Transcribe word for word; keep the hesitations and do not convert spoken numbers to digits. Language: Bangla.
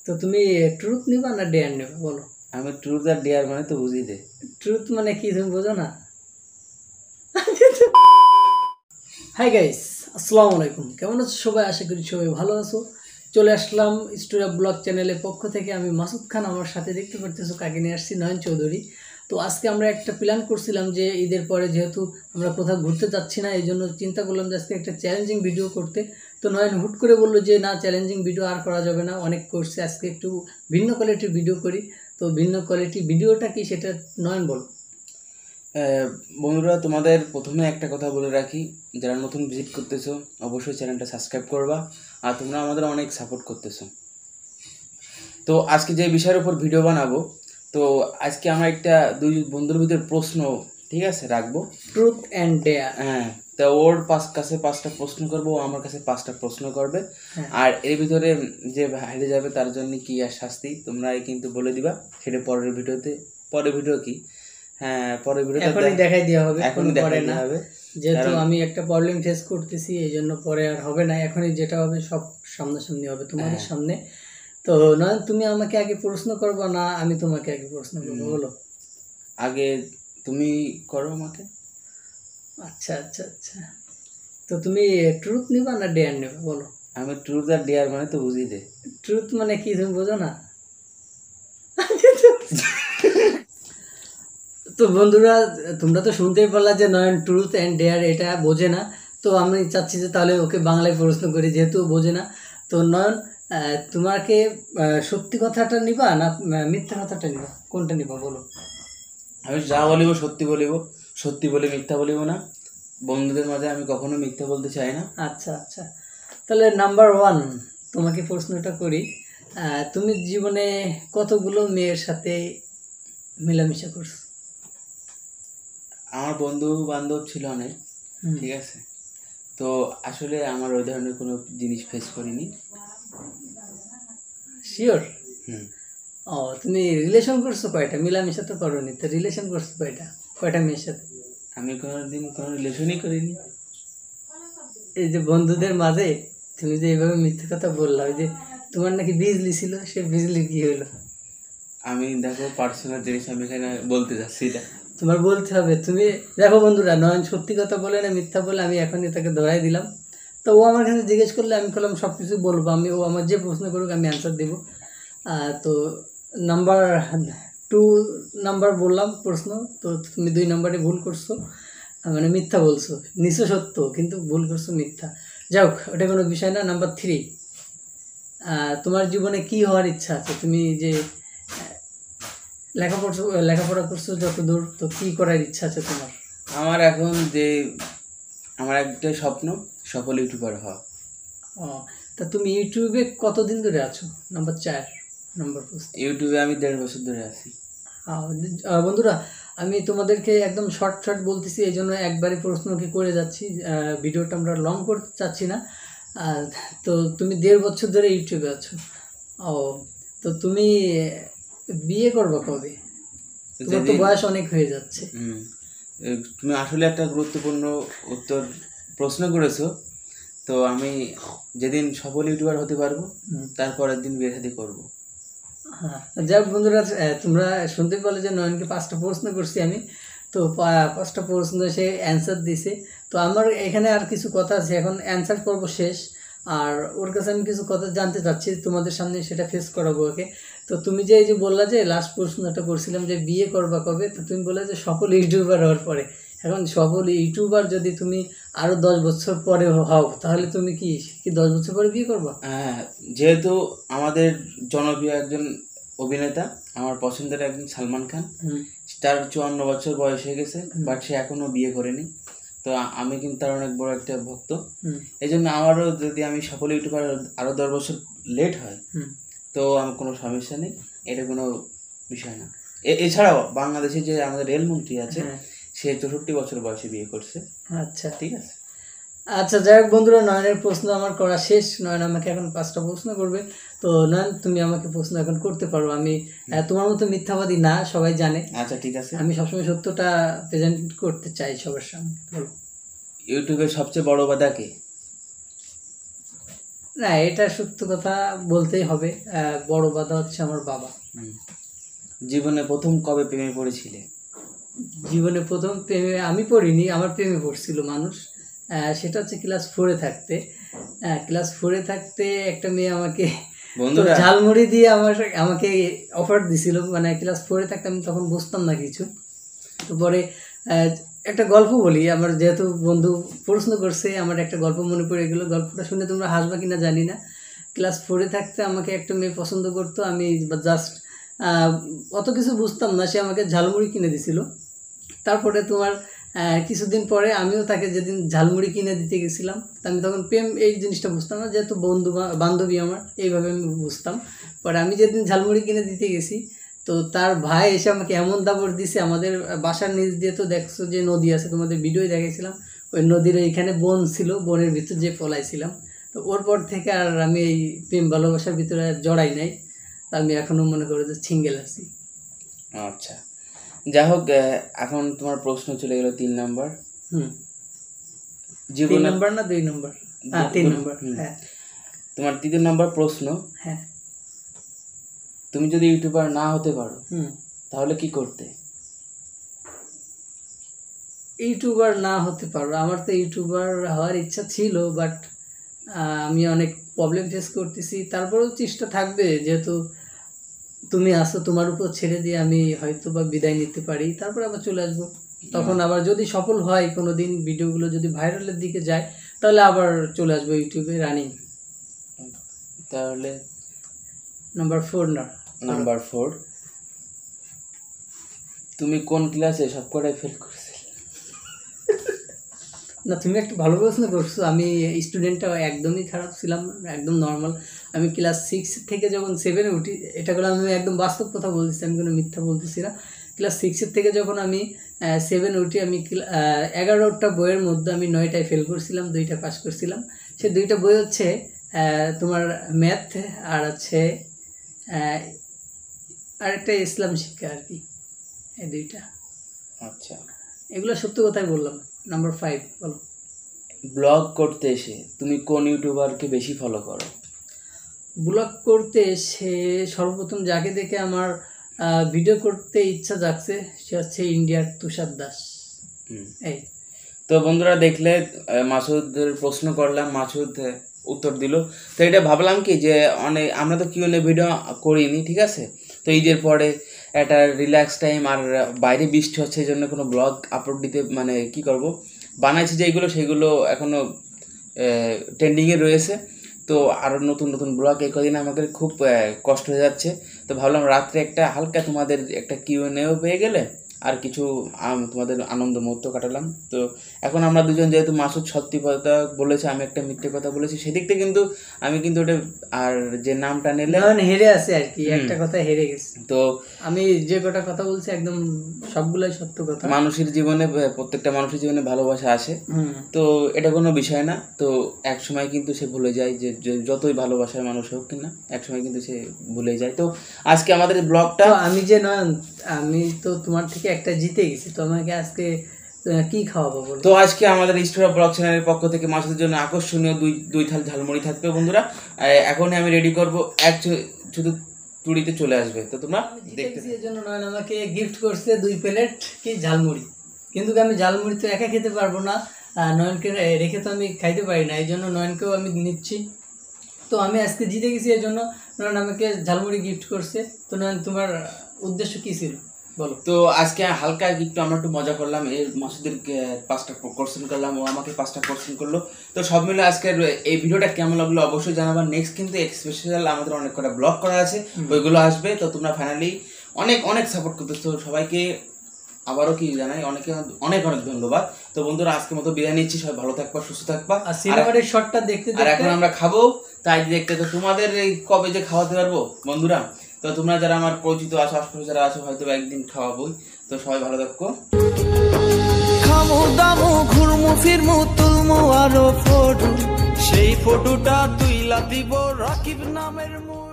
তো তুমি ট্রুথ নিবা না ডেয়ার নেবে বলো? আমি ট্রুথ আর ডেয়ার মানে তো বুঝি দে। ট্রুথ মানে কি তুমি বোঝো না? হাই গাইস, আসসালামু আলাইকুম। কেমন আছো সবাই? আশা করি সবাই ভালো আছো। চলে আসলাম স্টোরি ব্লগ চ্যানেলের পক্ষ থেকে। আমি মাসুদ খান, আমার সাথে দেখতে পারতেছো কাকে নিয়ে আসছি, নয়ন চৌধুরী। তো আজকে আমরা একটা প্ল্যান করছিলাম যে ঈদের পরে যেহেতু আমরা কোথাও ঘুরতে যাচ্ছি না, এই জন্য চিন্তা করলাম যে আজকে একটা চ্যালেঞ্জিং ভিডিও করতে। তো নয়ন হুট করে বললো যে না, চ্যালেঞ্জিং ভিডিও আর করা যাবে না, অনেক করছে, আজকে একটু ভিন্ন কোয়ালিটির ভিডিও করি। তো ভিন্ন কোয়ালিটির ভিডিওটা কি সেটা নয়ন বল। বন্ধুরা, তোমাদের প্রথমে একটা কথা বলে রাখি, যারা নতুন ভিজিট করতেছো অবশ্যই চ্যানেলটা সাবস্ক্রাইব করবা, আর তোমরা আমাদের অনেক সাপোর্ট করতেছো। তো আজকে যে বিষয়ের উপর ভিডিও বানাবো, তো আজকে আমরা একটা দুই বন্ধুর ভিতরে প্রশ্ন, ঠিক আছে, রাখবো, ট্রুথ অ্যান্ড ডেয়ার। হ্যাঁ, তা ওর পাঁচ কাছে পাঁচটা প্রশ্ন করবো, ও আমার কাছে পাঁচটা প্রশ্ন করবে। আর এর ভিতরে যে হারিয়ে যাবে তার জন্য কি আর শাস্তি তোমরা কিন্তু বলে দিবা, সেটা পরের ভিডিওতে। পরের ভিডিও কি হ্যাঁ পরের ভিডিওতে এখনই দেখাই দেওয়া হবে, এখনই পরে না হবে, যেহেতু আমি একটা প্রবলেম ফেস করতেছি, এই জন্য পরে আর হবে না। এখনই যেটা হবে সব সামনাসামনি হবে তোমাদের সামনে। তো নয়ন, তুমি আমাকে আগে প্রশ্ন করবো না আমি তোমাকে আগে প্রশ্ন করবো বলো? আগে তুমি করো আমাকে। আচ্ছা আচ্ছা আচ্ছা তো তুমি ট্রুথ নিবা না ডেয়ার নেবে বলো? আমি ট্রুথ আর ডেয়ার মানে তো বুঝি দে। ট্রুথ মানে কি তুমি বোঝো না? তো বন্ধুরা, তোমরা তো শুনতেই পারলা যে নয়ন ট্রুথ অ্যান্ড ডেয়ার এটা বোঝে না। তো আমি চাচ্ছি যে তাহলে ওকে বাংলায় প্রশ্ন করি, যেহেতু বোঝে না। তো নয়ন, তোমাকে সত্যি কথাটা নিবা না মিথ্যা কথাটা নিবা, কোনটা নিবা বলো? আমি যা বলিব সত্যি বলিব, সত্যি বলে মিথ্যা বলিব না। বন্ধুদের মাঝে আমি কখনো মিথ্যা বলতে চাই না। আচ্ছা আচ্ছা তাহলে নাম্বার ওয়ান তোমাকে প্রশ্নটা করি। তুমি জীবনে কতগুলো মেয়ের সাথে মেলামেশা করছো? আমার বন্ধু বান্ধব ছিল অনেক, ঠিক আছে, তো আসলে আমার ওই ধরনের কোনো জিনিস ফেস করিনি। শিওর? হুম। ও, তুমি রিলেশন করছো কয়টা? মেলামেশা তো করোনি, তো রিলেশন করছো কয়টা, কয়টা মেয়ের সাথে? আমি কোনোদিন কোনো রিলেশনই করিনি। এই যে বন্ধুদের মাঝে তুমি যে এইভাবে মিথ্যে কথা বললা, ওই যে তোমার নাকি বিজলি ছিল, সে বিজলি কি হলো? আমি দেখো পার্সোনাল জিনিস আমি এখানে বলতে যাচ্ছি না। তোমার বলতে হবে। তুমি দেখো বন্ধুরা, নয়ন সত্যি কথা বলে না মিথ্যা বলে, আমি এখনই তাকে ধরাই দিলাম। তো ও আমার কাছে জিজ্ঞেস করলে আমি বললাম সব কিছু বলবো, আমি ও আমার যে প্রশ্ন করুক আমি অ্যান্সার দেবো। তো নাম্বার টু নাম্বার বললাম প্রশ্ন, তো তুমি দুই নাম্বারে ভুল করছো, মানে মিথ্যা বলছো। নিশ্চয় সত্য কিন্তু ভুল করছো মিথ্যা। যাই হোক, ওটা কোনো বিষয় না। নাম্বার থ্রি, তোমার জীবনে কি হওয়ার ইচ্ছা আছে? তুমি যে লেখাপড়া লেখাপড়া করছো যতদূর, তো কি করার ইচ্ছা আছে তোমার? আমার এখন যে আমার একটা স্বপ্ন, সফল ইউটিউবার হওয়া। ও, তা তুমি ইউটিউবে কতদিন ধরে আছো? নাম্বার চার নাম্বার প্রশ্ন। ইউটিউবে আমি দেড় বছর ধরে আছি। বন্ধুরা, আমি তোমাদেরকে একদম শর্ট শর্ট বলতেছি, এই জন্য একবারে প্রশ্নকে করে যাচ্ছি, ভিডিওটা আমরা লং করতে চাচ্ছি না। তো তুমি দেড় বছর ধরে ইউটিউবে আছো। ও, তো তুমি বিয়ে করবে কবে? তোমার তো বয়স অনেক হয়ে যাচ্ছে। হুম, তুমি আসলে একটা গুরুত্বপূর্ণ উত্তর প্রশ্ন করেছো। তো আমি যেদিন সফল ইউটিউবার হতে পারবো তারপরের দিন বিয়ে শাদী করবো। হ্যাঁ, যাই হোক বন্ধুরা, তোমরা শুনতে পেলে যে নয়নকে পাঁচটা প্রশ্ন করছি আমি। তো পাঁচটা প্রশ্ন সে অ্যান্সার দিছে। তো আমার এখানে আর কিছু কথা আছে, এখন অ্যান্সার করব শেষ। আর ওর কাছে আমি কিছু কথা জানতে চাচ্ছি, তোমাদের সামনে সেটা ফেস করাবো ওকে। তো তুমি যে এই যে বললা যে লাস্ট প্রশ্নটা করছিলাম যে বিয়ে করবা কবে, তো তুমি বললে যে সফল ইউটিউবার হওয়ার পরে। এখন সফল ইউটিউবার যদি তুমি আরো দশ বছর পরে হও, তাহলে তুমি কি কি দশ বছর পরে বিয়ে করবা? হ্যাঁ, যেহেতু আমাদের জনপ্রিয় একজন অভিনেতা, আমার পছন্দের একজন সালমান খান, তার চুয়ান্ন বছর বয়স হয়ে গেছে, বাট সে এখনো বিয়ে করেনি। তো আমি কিন্তু তার অনেক বড় একটা ভক্ত। এই জন্য আমারও যদি আমি সফল ইউটিউবার আরো দশ বছর লেট হয় তো আমার কোনো সমস্যা নেই, এটা কোনো বিষয় না। এছাড়াও বাংলাদেশে যে আমাদের রেলমন্ত্রী আছে, সে চৌষট্টি বছর বয়সে বিয়ে করছে। আচ্ছা, ঠিক আছে। আচ্ছা, যাই হোক বন্ধুরা, নয়নের প্রশ্ন আমার করা শেষ। নয়ন আমাকে এখন পাঁচটা প্রশ্ন করবে। তো নয়ন, তুমি আমাকে প্রশ্ন এখন করতে পারো। আমি তোমার মতো মিথ্যাবাদী না, সবাই জানে। আচ্ছা, ঠিক আছে। আমি সবসময় সত্যটা প্রেজেন্ট করতে চাই সবার সামনে। বলো, ইউটিউবের সবচেয়ে বড় বাধা কে? না, এটা সত্য কথা বলতেই হবে। আহ, বড় বাধা হচ্ছে আমার বাবা। হুম। জীবনে প্রথম কবে প্রেমে পড়েছিলে? জীবনে প্রথম প্রেমে আমি পড়িনি, আমার প্রেমে পড়ছিল মানুষ। আহ, সেটা হচ্ছে ক্লাস ফোরে থাকতে। ক্লাস ফোরে থাকতে একটা মেয়ে আমাকে তো বন্ধুরা ঝালমুড়ি দিয়ে আমার আমাকে অফার দিছিল। মানে ক্লাস ফোরে থাকতে আমি তখন বুঝতাম না কিছু। তো পরে আহ, একটা গল্প বলি। আমার যেহেতু বন্ধু প্রশ্ন করছে, আমার একটা গল্প মনে পড়ে গেলো। গল্পটা শুনে তোমরা হাসবা কিনা জানি না। ক্লাস ফোরে থাকতে আমাকে একটা মেয়ে পছন্দ করতো। আমি জাস্ট অত কিছু বুঝতাম না, সে আমাকে ঝালমুড়ি কিনে দিছিল। তারপরে তোমার আহ, কিছুদিন পরে আমিও তাকে যেদিন ঝালমুড়ি কিনে দিতে গেছিলাম, আমি তখন প্রেম এই জিনিসটা বুঝতাম না, যেহেতু বন্ধু বা- বান্ধবী আমার, এইভাবে আমি বুঝতাম। পরে আমি যেদিন ঝালমুড়ি কিনে দিতে গেছি, তো তার ভাই এসে আমাকে এমন দাবড় দিছে। আমাদের বাসার নিচ দিয়ে তো দেখছো যে নদী আছে, তোমাদের ভিডিওই দেখেছিলাম। ওই নদীর এইখানে বন ছিল, বনের ভিতর যে পলাইছিলাম। তো ওর পর থেকে আর আমি এই প্রেম ভালোবাসার ভিতরে আর জড়াই নাই। আমি এখনো মনে করি যে সিঙ্গেল আছি। আচ্ছা, যাই হোক, আহ, এখন তোমার প্রশ্ন চলে গেল তিন নাম্বার। হুম, তিন জীবনে নম্বর না দুই নম্বর? হ্যাঁ, তিন নম্বর। হুম। হ্যাঁ তোমার তৃতীয় নাম্বার প্রশ্ন, হ্যাঁ। তুমি যদি ইউটিউবার না হতে পারো হুম, তাহলে কি করতে? ইউটিউবার না হতে পারো, আমার তো ইউটিউবার হওয়ার ইচ্ছা ছিল, বাট আমি অনেক প্রবলেম ফেস করতেছি। তারপরেও চেষ্টা থাকবে, যেহেতু তুমি আসো, তোমার উপর ছেড়ে দিয়ে আমি হয়তো বা বিদায় নিতে পারি, তারপর আবার চলে আসবো। তখন আবার যদি সফল হয় কোনো দিন, ভিডিওগুলো যদি ভাইরালের দিকে যায়, তাহলে আবার চলে আসবো ইউটিউবে রানিং। তাহলে নাম্বার ফোর না? নাম্বার ফোর, তুমি কোন ক্লাসে সবকটাই ফেল করেছিলে? না, তুমি একটা ভালো প্রশ্ন করছো। আমি স্টুডেন্টটা একদমই খারাপ ছিলাম, একদম নর্মাল। আমি ক্লাস সিক্স থেকে যখন সেভেনে উঠি, এটা করে আমি একদম বাস্তব কথা বলতেছি, আমি কোনো মিথ্যা বলতেছি না। ক্লাস সিক্সের থেকে যখন আমি সেভেনে উঠি, আমি এগারোটা বইয়ের মধ্যে আমি নয়টায় ফেল করছিলাম, দুইটা পাস করছিলাম। সে দুইটা বই হচ্ছে আহ, তোমার ম্যাথ, আর হচ্ছে আহ, আর একটা ইসলাম শিক্ষা আর কি, এই দুইটা। আচ্ছা, এগুলো সত্য কথাই বললাম। নাম্বার ফাইভ বলো। ব্লগ করতে এসে তুমি কোন ইউটিউবারকে বেশি ফলো করো? ব্লগ করতে এসে সর্বপ্রথম যাকে দেখে আমার ভিডিও করতে ইচ্ছা জাগছে, সে হচ্ছে ইন্ডিয়ার তুষার দাস। হুম। এই তো বন্ধুরা দেখলে, আহ, মাসুদের প্রশ্ন করলাম, মাসুদ আহ, উত্তর দিল। তো এটা ভাবলাম কি যে অনেক আমরা তো কিউএনএ ভিডিও করিনি, ঠিক আছে। তো ঈদের পরে একটা রিল্যাক্স টাইম, আর বাইরে বৃষ্টি হচ্ছে, এই জন্য কোনো ব্লগ আপলোড দিতে মানে কি করব, বানাইছি যেগুলো সেগুলো এখনও ট্রেন্ডিংয়ে রয়েছে। তো আরও নতুন নতুন ব্লগ এই কদিন আমাকে খুব আহ, কষ্ট হয়ে যাচ্ছে। তো ভাবলাম রাত্রে একটা হালকা তোমাদের একটা কিউএনএও পেয়ে গেলে, আর কিছু আম- তোমাদের আনন্দ মুহূর্ত কাটালাম। তো এখন আমরা দুজন, যেহেতু মাসুদ সত্যি কথা বলেছে, আমি একটা মিথ্যে কথা বলেছি, সেদিক থেকে কিন্তু আমি কিন্তু ওটা আর যে নামটা নিলে নয়ন হেরে আছে আর কি, একটা কথা হেরে গেছে। তো আমি যে কটা কথা বলছি একদম সবগুলাই সত্য কথা। মানুষের জীবনে আহ, প্রত্যেকটা মানুষের জীবনে ভালোবাসা আসে, হুম, তো এটা কোনো বিষয় না। তো এক সময় কিন্তু সে ভুলে যায় যে যে- যতই ভালোবাসার মানুষ হোক কিনা, এক সময় কিন্তু সে ভুলে যায়। তো আজকে আমাদের ব্লগটা, তো আমি যে নয়ন, আমি তো তোমার থেকে একটা জিতে গেছি, তো আমাকে আজকে আহ, কি খাওয়াবো বলো? তো আজকে আমাদের স্টোরা ব্লগ চ্যানেলের পক্ষ থেকে মাসুদের জন্য আকর্ষণীয় দুই দুই থাল ঝালমুড়ি থাকবে বন্ধুরা। আহ, এখনই আমি রেডি করব, এক চু- শুধু তুড়িতে চলে আসবে, তো তোমরা জিতে দেখতে গেছি, এর জন্য নয়ন আমাকে গিফট করছে দুই প্লেট কি ঝালমুড়ি। কিন্তু আমি ঝালমুড়ি তো একা খেতে পারবো না, আহ, নয়নকে রেখে তো আমি খাইতে পারি না, এই জন্য নয়নকেও আমি নিচ্ছি। তো আমি আজকে জিতে গেছি, এর জন্য নয়ন আমাকে ঝালমুড়ি গিফট করছে। তো নয়ন, তোমার উদ্দেশ্য কী ছিল বলো? তো আজকে হালকা একটু আমরা একটু মজা করলাম, এই মাসুদের পাঁচটা কোশ্চেন করলাম, ও আমাকে পাঁচটা কোশ্চেন করলো। তো সব মিলে আজকের এই ভিডিওটা কেমন লাগলো অবশ্যই জানাবার। নেক্সট কিন্তু স্পেশাল আমাদের অনেক কটা ব্লগ করা আছে, ওইগুলো আসবে। তো তোমরা ফাইনালি অনেক অনেক সাপোর্ট করতেছো সবাইকে, আবারও কি জানাই অনেকে অনেক অনেক ধন্যবাদ। তো বন্ধুরা আজকের মতো বিদায় নিচ্ছি, সবাই ভালো থাকবা, সুস্থ থাকবা। আর সিনেমাটিক শটটা দেখতে আর দেখতে এখন আমরা খাবো, তাই দেখতে। তো তোমাদের এই কবে যে খাওয়াতে পারবো বন্ধুরা, তো তোমরা যারা আমার পরিচিত আছো, আশপাশে যারা আছো, হয়তো একদিন খাওয়াবোই। তো সবাই ভালো থাকো। খামু দামু ঘুরমু ফিরমু তুলমু আরো ফটো, সেই ফটোটা তুইলা দিব রাকিব নামের মু।